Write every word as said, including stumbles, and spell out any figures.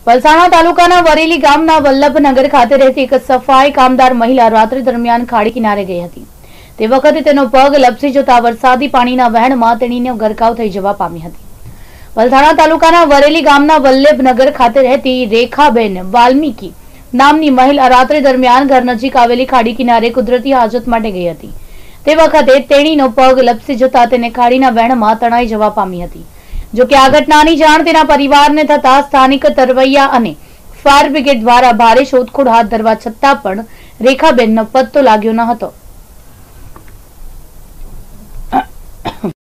પલસાણા તાલુકાના વરેલી ગામના વલ્લભનગર ખાતે રહેતી એક સફાઈ કામદાર મહિલા રાત્રિ દરમિયાન ખાડી કિનારે ગઈ હતી। તે વખતે તેનો પગ લપસી જતા વરસાદી પાણીના વહેણમાં તેણીને ગરકાવ થઈ જવા પામી હતી। પલસાણા તાલુકાના વરેલી ગામના વલ્લભનગર ખાતે રહેતી રેખાબેન વાલ્મીકી નામની મહિલા રાત્રિ દરમિયાન ઘર નજીક આવેલી ખાડી કિનારે કુદરતી હાજત માટે ગઈ હતી। તે વખતે તેણીનો પગ લપસી જતા તેને ખાડીના વહેણમાં તણાઈ જવા પામી હતી। જો કે આ ઘટનાની જાણ તેના પરિવારને થતા સ્થાનિક તરવૈયા અને ફાયર બ્રિગેડ દ્વારા ભારે શોધખોળ હાથ ધરવા છતાં પણ રેખાબેનનો પત્તો લાગ્યો ન હતો।